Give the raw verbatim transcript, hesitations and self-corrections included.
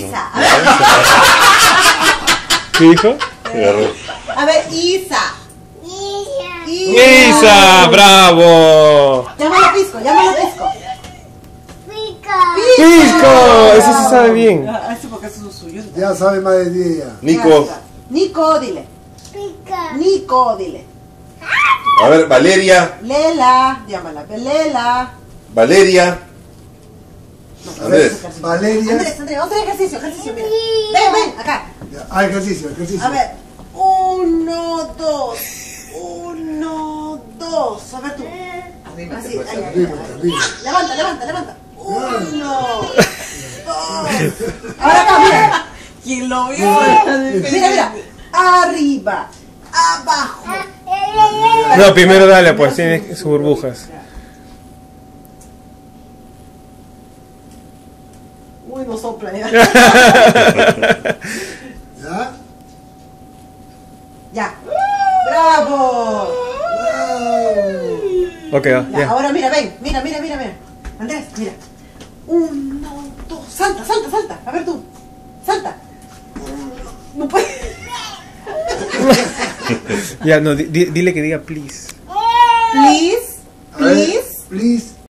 Isa. A ver. ¿Qué dijo? A ver, Isa. Isa. ¡Isa! ¡Bravo! Llámalo a Pisco, llámalo a Pisco. Pica. ¡Pisco! Ese sí sabe bien. Ah, ese porque eso es suyo. Ya sabe más de diez ya. Nico. Nico, dile. Pica. Nico, dile. A ver, Valeria. Lela, llámala. Lela. Valeria. No, Andrés. ese ejercicio. Valeria. Andrés, Andrés, otro ejercicio, ejercicio, mira. Ven, ven, acá. Ya. Ah, ejercicio, ejercicio. A ver. Uno, dos. Uno, dos. A ver tú. Así, ahí, ahí, Arriba, ahí. arriba. Levanta, levanta, levanta. Uno, dos. Ahora acá, mira. ¿Quién lo vio? Mira, mira. Arriba, abajo. No, primero dale, pues tiene sus burbujas. Uy, no sopla ya. ¿Ya? Ya. ¡Bravo! Ok, Ya, ya. ahora mira, ven. Mira, mira, mira, mira. Andrés, mira. Uno, dos. Salta, salta, salta. A ver tú. Salta. No puedes. Ya, no, di- di- dile que diga please. Please. A ver, Please. please.